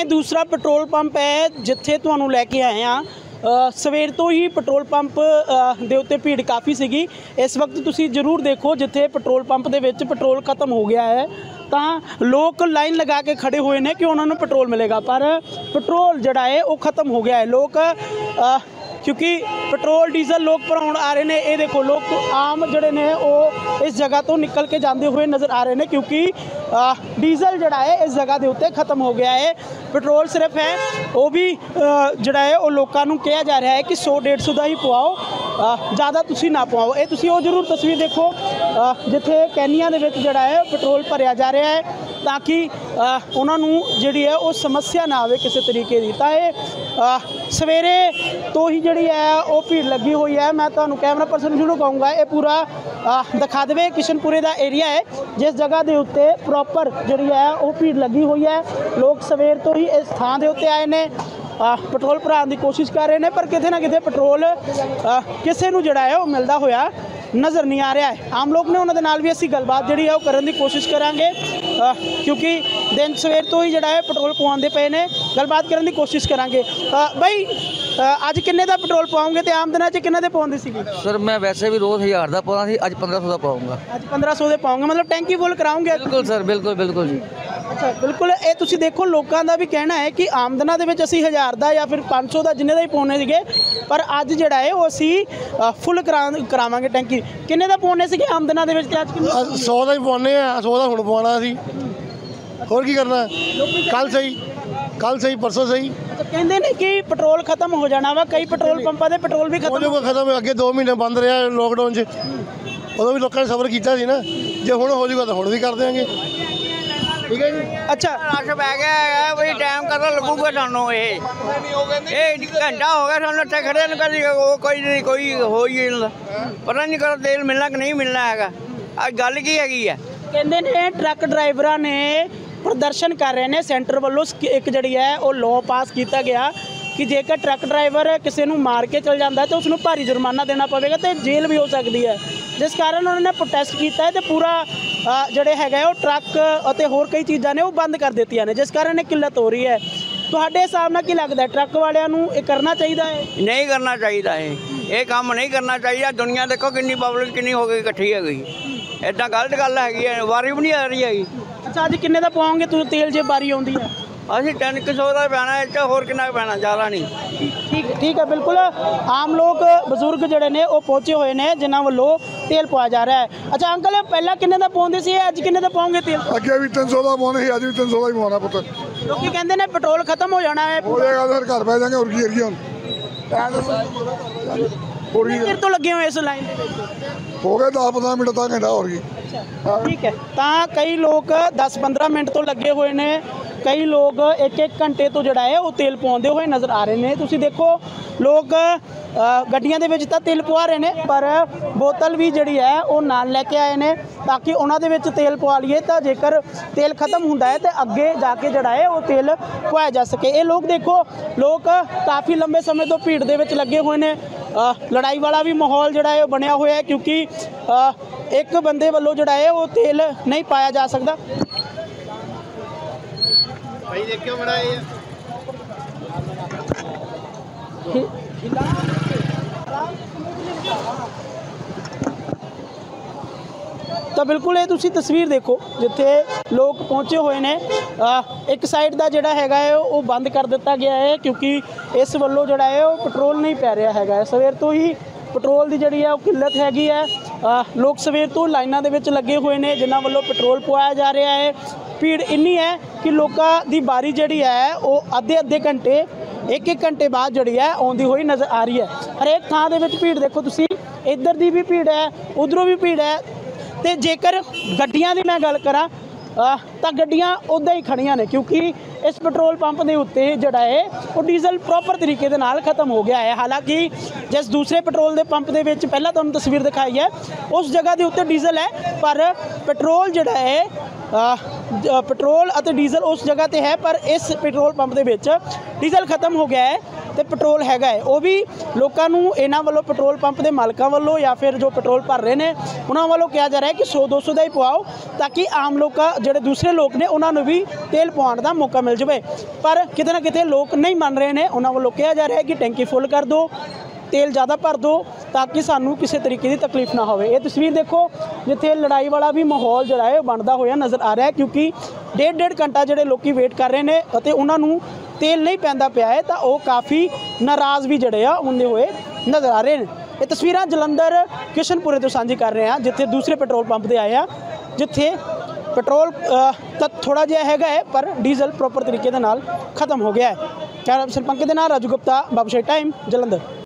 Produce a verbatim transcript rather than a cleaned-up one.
दूसरा petrol pump है जिथे तुहानूं लैके आए हाँ। सवेर तो ही पेट्रोल पंप दे उत्ते भीड़ काफ़ी सीगी। इस वक्त तुसीं जरूर देखो जिथे पेट्रोल पंप दे विच पेट्रोल खत्म हो गया है तो लोग लाइन लगा के खड़े हुए हैं कि उन्होंने पेट्रोल मिलेगा, पर पेट्रोल जड़ा है वो खत्म हो गया है। लोग आ, क्योंकि पेट्रोल डीजल लोग भराउण आ रहे हैं। ये देखो लोग आम जड़े ने वो इस जगह तो निकल के जाते हुए नज़र आ रहे हैं क्योंकि आ, डीजल जड़ा है इस जगह के उत्ते खत्म हो गया है। पेट्रोल सिर्फ है वो भी जड़ा है वो लोगों को कहा जा रहा है कि सौ डेढ़ सौ का ही पवाओ, ज़्यादा तुसी ना पवाओ। ये तुसी वो जरूर तस्वीर देखो जिथे कैनिया दे विच जड़ा है पेट्रोल भरिया जा रहा है ताकि उन्होंने जी है वो समस्या ना आए किसी तरीके की। तो ये सवेरे तो ही जी है वो भीड़ लगी हुई है। मैं तो कैमरा पर्सन जरूर कहूँगा ये पूरा दिखा देवे किशनपुरे का एरिया है जिस जगह के उत्ते प्रॉपर जी है वो भीड़ लगी हुई है। लोग सवेर तो ही इस थान के उत्ते आए ने पेट्रोल भराने की कोशिश कर रहे हैं पर कितने ना कितने पेट्रोल किसी को जड़ा है वो मिलता होया नज़र नहीं आ रहा है। आम लोग ने उन्होंने नाल भी असी गलबात जी है वो करने की कोशिश करांगे क्योंकि दिन सवेर तो ही जड़ा है पेट्रोल पवाते पे ने, गलबात करने की कोशिश करांगे। बई अज किन्ने का पेट्रोल पाओगे तो आम दिनों किन्ने दे पाउंदे सी? सर मैं वैसे भी रोज़ हज़ार का पाउंदा सी, अज पंद्रह सौ का पाऊँगा। अज पंद्रह सौ के पाओगे मतलब टैंकी फुल कराओगे? बिल्कुल सर, बिल्कुल बिल्कुल जी। अच्छा बिल्कुल, ये तुसी देखो लोगों का भी कहना है कि आमदना दे विच असी हज़ार का या फिर पाँच सौ का जिन्ने का ही पाने सीगे पर अज जड़ा है वो असी फुल करा करावांगे टैंकी। किन्ने का पाने सीगे आमदना दे विच अज किन्ने? सौ का ही पाने आ, सौ का हुण पवाना सी, होर की करना? कल सही कल सही परसों सही। तो कहते हैं कि पेट्रोल खत्म हो जाना वा, कई पेट्रोल पंपों के पेट्रोल भी खत्म हो खत्म अगे दो महीने बंद रहा लॉकडाउन च, उदों भी लोगों ने सबर किया सी ना, जे हुण हो जाऊगा तो हुण भी कर देंगे। ठीक है जी। अच्छा रश पै गया है भाई, टाइम कदा लगूगा सानू? ये घंटा हो गया सानू इत्थे खड़े न, कदी कोई नहीं कोई हो ही नहीं पता नहीं कदा तेल मिलना कि नहीं मिलना हैगा। अज गल की हैगी है कहते ने ट्रक ड्राइवरां ने प्रदर्शन कर रहे हैं सेंटर वालों एक जी है वो लॉ पास किया गया कि जेकर ट्रक ड्राइवर किसी को मार के चल जाता है तो उसको भारी जुर्माना देना पवेगा तो जेल भी हो सकती है। जिस कारण उन्होंने प्रोटेस्ट किया है तो पूरा जोड़े है वो ट्रक और होर कई चीज़ा ने वो बंद कर दित्तियां ने जिस कारण किल्लत हो रही है। तुहाडे हिसाब नाल की लगता है ट्रक वालियां नूं ये करना चाहिए है? नहीं करना चाहिए है, ये काम नहीं करना चाहिए। दुनिया देखो कितनी पब्लिक कितनी हो गई इकट्ठी है गई, इदा गलत गल है, वारी भी नहीं आ रही हैगी। अच्छा अज किन्ने दा पाओगे तुम तेल जे बारी आउंदी है? असीं तीन सौ का पैना है, होर कितना पैना, ज़्यादा नहीं। ठीक ठीक है बिल्कुल। आम लोग बजुर्ग जड़े ने वो पहुँचे हुए हैं जिन्होंने वालों तेल पाया जा रहा है। अच्छा अंकल पहला किन्ने दा पाउंदे सी, अज किन्ने दा पाओगे तेल? अगे भी तीन सौ का पाने सी, अज भी तीन सौ का ही पाना पुत्र। लोग कहते हैं पेट्रोल खत्म हो जाना है। हो जाएगा फिर घर बह जाएंगे और की एरिया कितने तो लगे हुए इस लाइन हो गए दस पंद्रह मिनट तक घंटा और की। ठीक है तो कई लोग दस पंद्रह मिनट तो लगे हुए ने, कई लोग एक एक घंटे तो जड़ा है वो तेल पवाते हुए नज़र आ रहे हैं। तुसी देखो लोग गड्डियां दे विच तां तेल पवा रहे हैं पर बोतल भी जी है वो नाल लैके आए हैं ताकि उन्होंने विच तेल पवा लीए तो जेकर तेल खत्म होंदा है तो अगे जाके जड़ा है वो तेल पवाया जा सके। ये लोग देखो लोग काफ़ी लंबे समय तो भीड़ दे विच लगे हुए हैं। लड़ाई वाला भी माहौल जड़ा है बनया हुआ है क्योंकि एक बंदे वालों जड़ा है वो तेल नहीं पाया जा सकता। भाई देखियो बड़ा ये तो बिल्कुल ये तुसी तस्वीर देखो जिथे लोग पहुँचे हुए हैं। एक साइड का जोड़ा है वो बंद कर दिता गया है क्योंकि इस वालों जोड़ा है वो पेट्रोल नहीं पै रहा है। सवेर तो ही पेट्रोल की जी है वो किल्लत हैगी है। आ, लोग सवेर तो लाइनों के विच लगे हुए हैं जिन्होंने वालों पेट्रोल पवाया जा रहा है। भीड़ इन्नी है कि लोगों की बारी जी है वो अद्धे अद्धे घंटे एक एक घंटे बाद जी है आती हुई नज़र आ रही है। हरेक थां दे विच भीड़ देखो तुसी, इधर की भी भीड़ है उधरों भी भीड़ है। तो जेकर गड्डियां की मैं गल करा तो गड्डियां उदा ही खड़ियां ने क्योंकि इस पेट्रोल पंप के उत्ते जड़ा है वो डीजल प्रॉपर तरीके दे नाल खत्म हो गया है। हालांकि जिस दूसरे पेट्रोल के पंप के विच पहला तुहानूं तस्वीर दिखाई है उस जगह के उत्ते डीजल है पर पेट्रोल जड़ा है पेट्रोल और डीजल उस जगह पर है पर इस पेट्रोल पंप के विच डीजल खत्म हो गया है। ਤੇ ਪੈਟਰੋਲ ਹੈਗਾ ਹੈ ਉਹ ਵੀ ਲੋਕਾਂ ਨੂੰ ਇਹਨਾਂ ਵੱਲੋਂ ਪੈਟਰੋਲ ਪੰਪ ਦੇ ਮਾਲਕਾਂ ਵੱਲੋਂ ਜਾਂ ਫਿਰ ਜੋ ਪੈਟਰੋਲ ਭਰ ਰਹੇ ਨੇ ਉਹਨਾਂ ਵੱਲੋਂ ਕਿਹਾ ਜਾ ਰਿਹਾ ਹੈ ਕਿ ਸੌ ਦੋ ਸੌ ਦਾ ਹੀ ਪਵਾਓ ਤਾਂ ਕਿ ਆਮ ਲੋਕਾਂ ਜਿਹੜੇ ਦੂਸਰੇ ਲੋਕ ਨੇ ਉਹਨਾਂ ਨੂੰ ਵੀ ਤੇਲ ਪਵਾਉਣ ਦਾ ਮੌਕਾ ਮਿਲ ਜਾਵੇ। ਪਰ ਕਿਤੇ ਨਾ ਕਿਤੇ ਲੋਕ ਨਹੀਂ ਮੰਨ ਰਹੇ ਨੇ, ਉਹਨਾਂ ਵੱਲੋਂ ਕਿਹਾ ਜਾ ਰਿਹਾ ਹੈ ਕਿ ਟੈਂਕੀ ਫੁੱਲ ਕਰ ਦਿਓ, ਤੇਲ ज़्यादा भर दो ताकि सानू किसी तरीके की तकलीफ ना हो। ये तस्वीर देखो जिथे लड़ाई वाला भी माहौल जोड़ा है बनता होया नज़र आ रहा है क्योंकि डेढ़ डेढ़ घंटा जोड़े लोग वेट कर रहे हैं और उन्होंने तेल नहीं पैंदा पिया है तो वह काफ़ी नाराज़ भी जोड़े आ होंदे हुए नज़र आ रहे हैं। ये तस्वीर जलंधर किशनपुरे तो साझी कर रहे हैं जिथे दूसरे पेट्रोल पंप से आए हैं जिथे पेट्रोल तो थोड़ा जिहा हैगा है पर डीजल प्रॉपर तरीके दे नाल खत्म हो गया है। कैमरा पर्सन पंकज दे नाल राजू गुप्ता बाबूशाही टाइम जलंधर।